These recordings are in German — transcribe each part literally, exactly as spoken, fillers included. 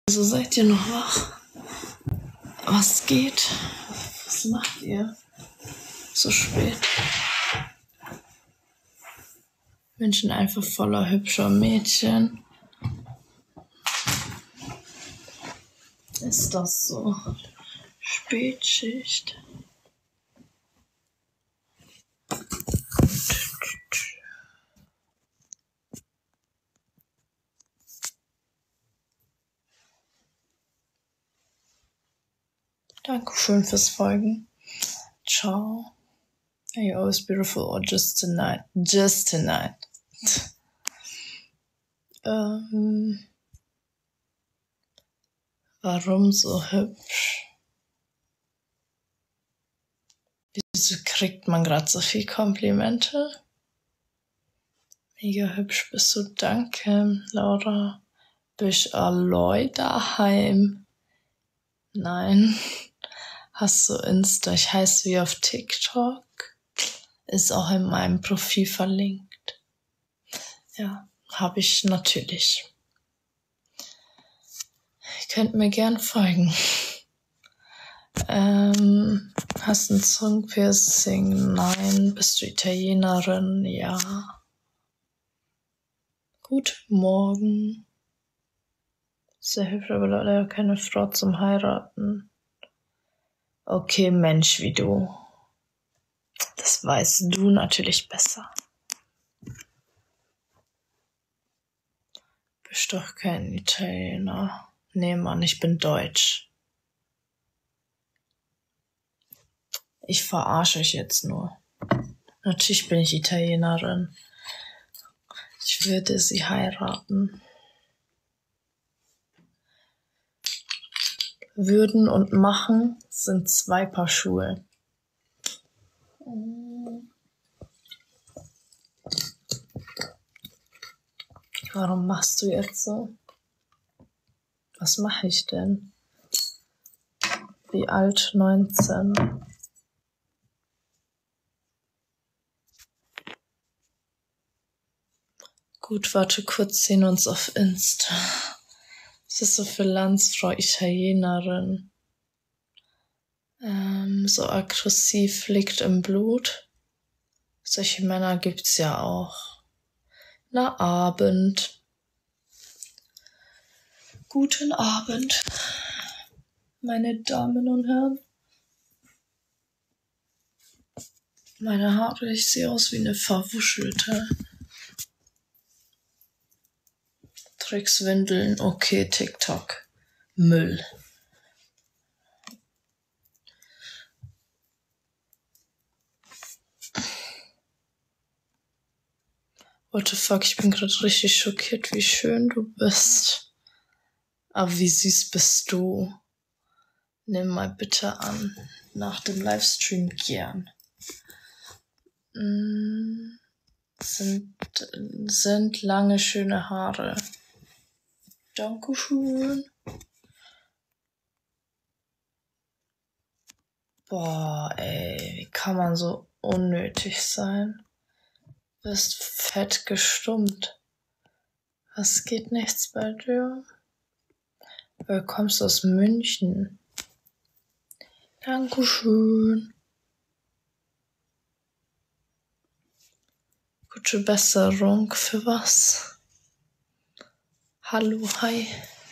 Also seid ihr noch wach? Was geht? Was macht ihr so spät? München einfach voller hübscher Mädchen. Ist das so? Spätschicht. Dankeschön fürs Folgen. Ciao. Are you always beautiful or just tonight? Just tonight. ähm, warum so hübsch? Wieso kriegt man gerade so viel Komplimente? Mega hübsch bist du, danke, Laura. Bist alloi daheim? Nein. Hast du Insta? Ich heiße wie auf TikTok. Ist auch in meinem Profil verlinkt. Ja, habe ich natürlich. Ihr könnt mir gern folgen. Ähm, hast ein Zungenpiercing? Nein. Bist du Italienerin? Ja. Guten Morgen. Sehr hübsch, aber leider keine Frau zum Heiraten. Okay, Mensch wie du. Das weißt du natürlich besser. Bist doch kein Italiener. Nee, Mann, ich bin deutsch. Ich verarsche euch jetzt nur. Natürlich bin ich Italienerin. Ich würde sie heiraten. Würden und machen sind zwei Paar Schuhe. Warum machst du jetzt so? Was mache ich denn? Wie alt? neunzehn. Gut, warte kurz, sehen uns auf Insta. Was ist so für Landsfrau, Italienerin? Ähm, so aggressiv, liegt im Blut. Solche Männer gibt's ja auch. Na, Abend. Guten Abend, meine Damen und Herren. Meine Haare, ich sehe aus wie eine verwuschelte. Trickswindeln, okay, TikTok. Müll. What the fuck, ich bin gerade richtig schockiert, wie schön du bist. Aber wie süß bist du. Nimm mal bitte an. Nach dem Livestream gern. Mm, sind, sind lange, schöne Haare. Dankeschön. Boah, ey, wie kann man so unnötig sein? Du bist fett gestummt. Was geht nichts bei dir? Du kommst aus München. Dankeschön. Gute Besserung. Für was? Hallo, hi.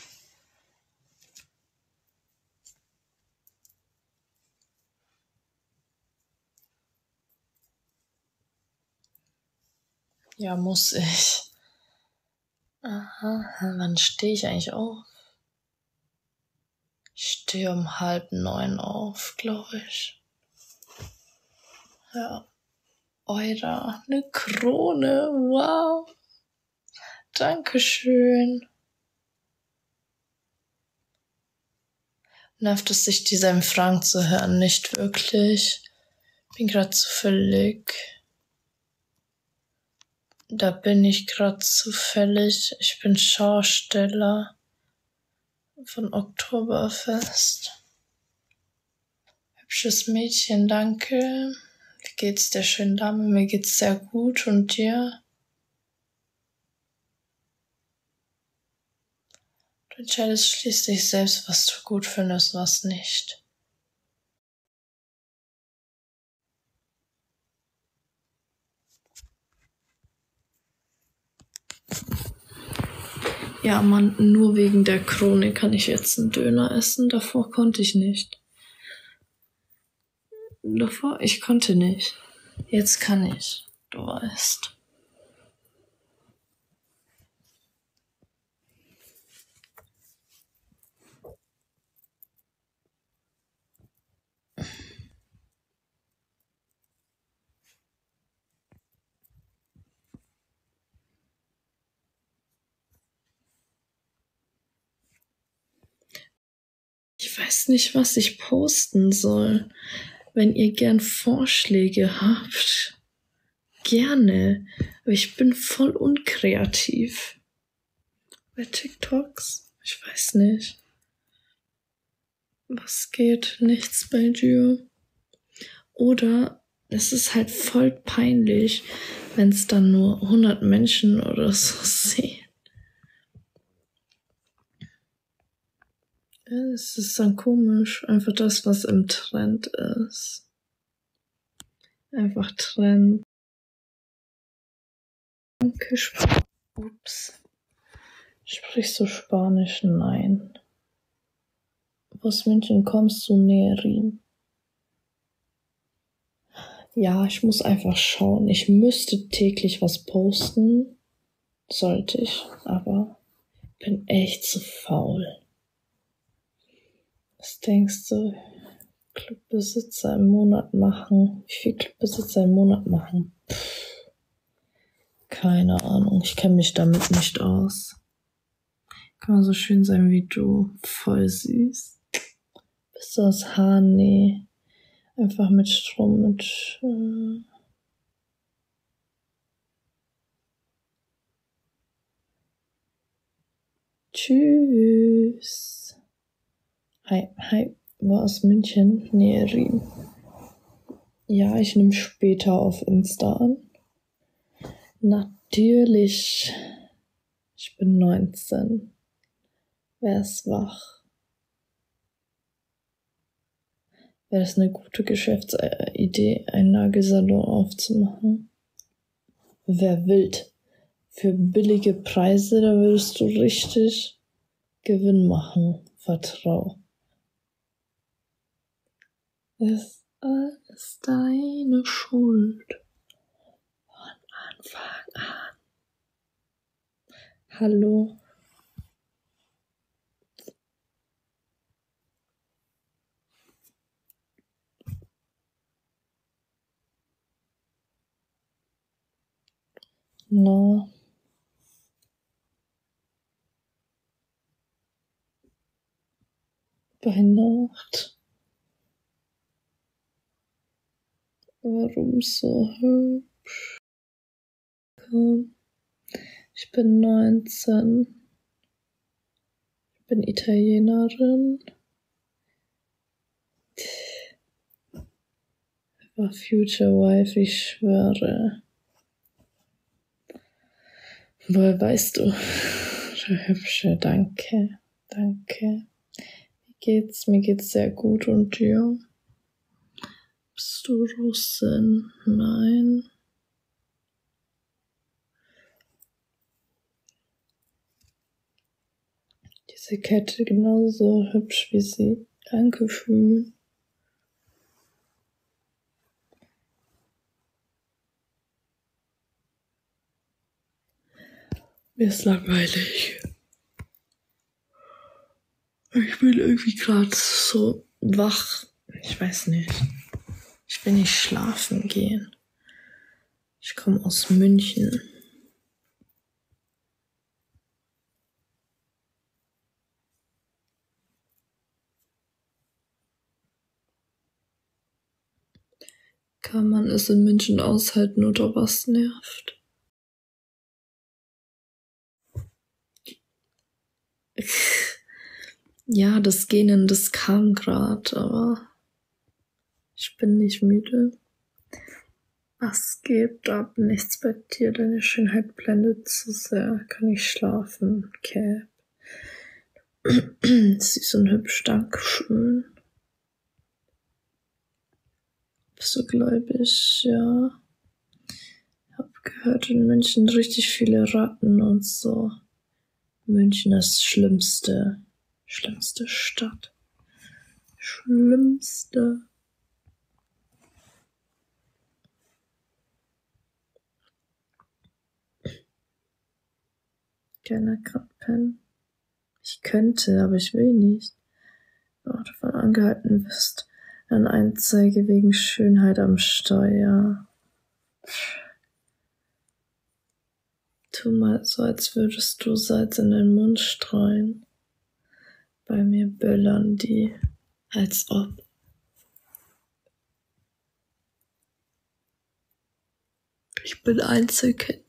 Ja, muss ich. Aha, wann stehe ich eigentlich auf? Ich stehe um halb neun auf, glaube ich. Ja. Eura, eine Krone, wow. Dankeschön. Nervt es sich, diese im Frank zu hören? Nicht wirklich. Bin gerade zufällig. Da bin ich gerade zufällig. Ich bin Schausteller von Oktoberfest. Hübsches Mädchen, danke. Wie geht's der schönen Dame? Mir geht's sehr gut. Und dir? Du entscheidest schließlich selbst, was du gut findest, was nicht. Ja, Mann, nur wegen der Chronik kann ich jetzt einen Döner essen. Davor konnte ich nicht. Davor, ich konnte nicht. Jetzt kann ich. Du weißt. Ich weiß nicht, was ich posten soll. Wenn ihr gern Vorschläge habt, gerne. Aber ich bin voll unkreativ. Bei TikToks? Ich weiß nicht. Was geht? Nichts bei dir? Oder es ist halt voll peinlich, wenn es dann nur hundert Menschen oder so sehen. Es ist dann komisch. Einfach das, was im Trend ist. Einfach Trend. Danke. Ups. Sprichst du Spanisch? Nein. Aus München kommst du, Nerim? Ja, ich muss einfach schauen. Ich müsste täglich was posten. Sollte ich, aber bin echt zu faul. Was denkst du, Clubbesitzer im Monat machen? Wie viel Clubbesitzer im Monat machen? Pff, keine Ahnung, ich kenne mich damit nicht aus. Kann man so schön sein wie du. Voll süß. Bist du aus Hahn? Nee. Einfach mit Strom, mit... Äh Tschüss. Hi, hi. War aus München? Nee, Riem. Ja, ich nehme später auf Insta an. Natürlich. Ich bin neunzehn. Wer ist wach? Wäre das eine gute Geschäftsidee, einen Nagelsalon aufzumachen? Wer wild? Für billige Preise, da würdest du richtig Gewinn machen. Vertrau. Ist alles deine Schuld. Von Anfang an. Hallo. Na. Bei Nacht. Warum so hübsch? Komm. Ich bin neunzehn. Ich bin Italienerin. War Future Wife, ich schwöre. Woher weißt du? Du Hübsche, danke. Danke. Wie geht's? Mir geht's sehr gut und dir? Bist du Russin? Nein. Diese Kette genauso hübsch wie sie. Dankeschön. Mir ist langweilig. Ich bin irgendwie gerade so wach. Ich weiß nicht. Ich will nicht schlafen gehen. Ich komme aus München. Kann man es in München aushalten oder was nervt? Ja, das Gähnen, das kam grad, aber ich bin nicht müde. Was geht ab? Nichts bei dir, deine Schönheit blendet zu sehr. Kann ich schlafen? Okay. Du Süß und hübsch, dankeschön. Bist du gläubig? Ja. Hab gehört, in München richtig viele Ratten und so. München ist schlimmste, schlimmste Stadt. Schlimmste. Keiner kann pennen. Ich könnte, aber ich will nicht. Wenn du davon angehalten wirst, eine Anzeige wegen Schönheit am Steuer. Tu mal so, als würdest du Salz in den Mund streuen. Bei mir böllern die, als ob. Ich bin Einzelkind.